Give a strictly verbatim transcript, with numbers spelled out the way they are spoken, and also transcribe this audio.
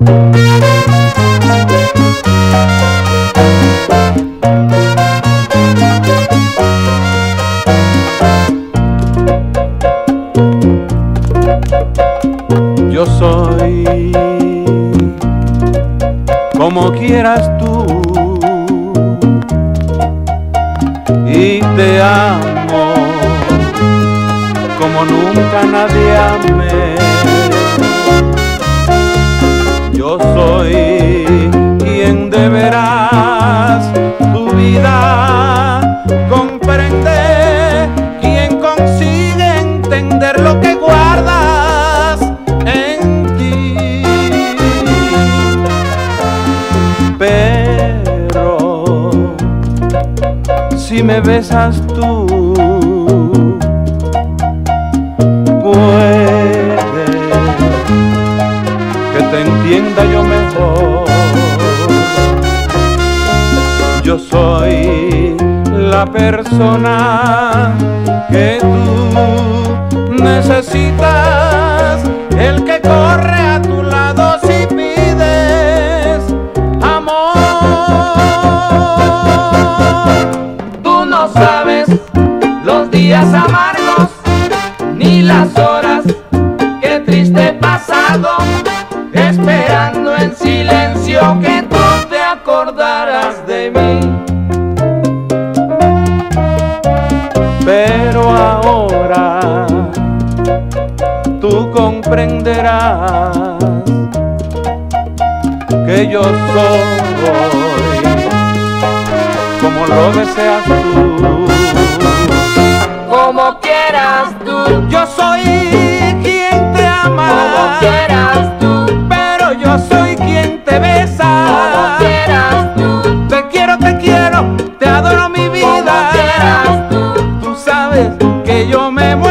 Yo soy como quieras tú y te amo como nunca nadie amé. Yo soy quien de veras tu vida comprende, quien consigue entender lo que guardas en ti. Pero si me besas tú, puede que te entienda yo mejor. Yo soy la persona que tú necesitas, el que corre a tu lado si pides amor. Tú no sabes los días amargos ni las horas que triste he pasado, esperando en silencio que tú te acordaras de mí. Pero ahora tú comprenderás que yo soy como lo deseas tú. Como quieras tú, Yo soy quien te ama, como quieras tú, pero yo soy quien te besa. como quieras tú, Te quiero, te quiero, te adoro mi como vida. quieras tú. Tú sabes que yo me muero